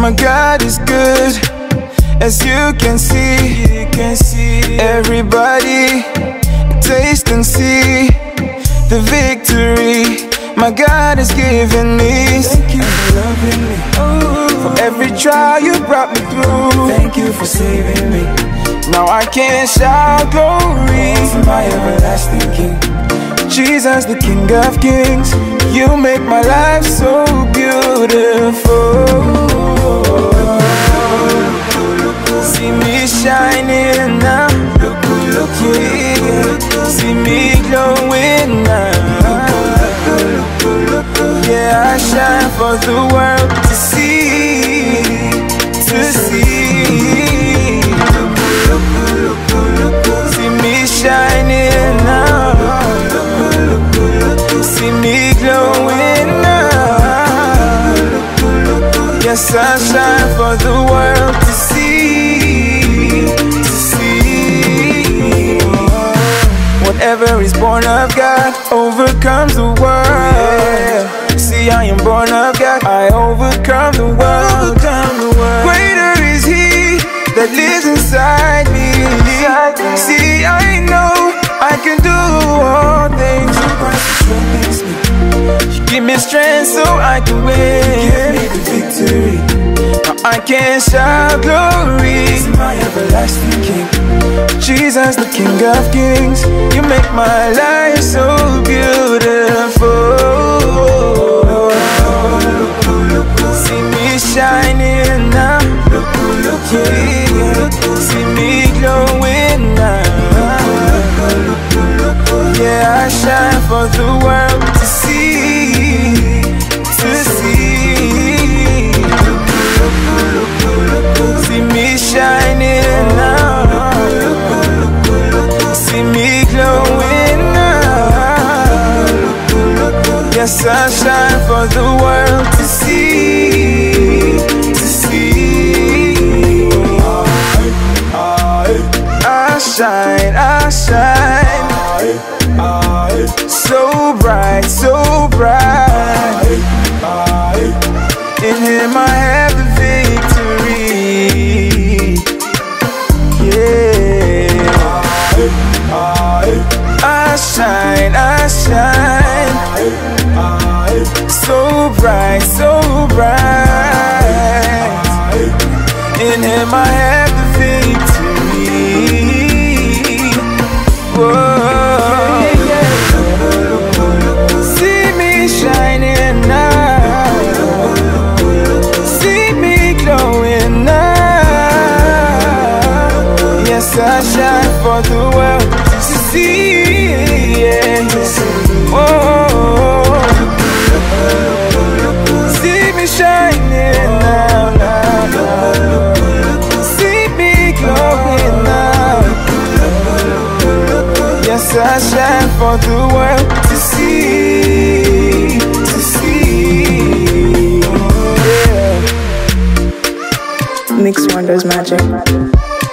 My God is good, as you can see. Everybody, taste and see the victory my God has given me. Thank you for loving me. For every trial you brought me through. Thank you for saving me. Now I can shout glory To my everlasting King. Jesus, the King of Kings. You make my life so beautiful. See me shining now. Yeah. See me glowing now. Yeah, I shine for the world to see, to see. See me shining now. See me glowing now. Yes, I shine for the world to see, to see. Whatever is born of God overcomes the world. See, I am born of God, I overcome the world. Greater is He that lives inside me. See, I know I can do all things. You give me strength so I can win. Give me the victory. Now I can shout glory To my everlasting King. Jesus, the King of Kings. You make my life so beautiful. See me shining now. Yeah. See me glowing now. Yeah, I shine for the world to see, to see. See me shining now. See me glowing now. Yes, I shine for the world to see, to see. I shine, I shine. So bright, so bright. In Him I have the victory. Yeah. I shine, I shine. So bright, so bright. In Him I have the victory. Whoa. See me shining now. See me glowing now. Yes, I shine for the world to see. Yeah. Oh, see me shining now. See me glowing now. Yes, I shine for the world to see, to see. Yeah. Mix Wonders Magic.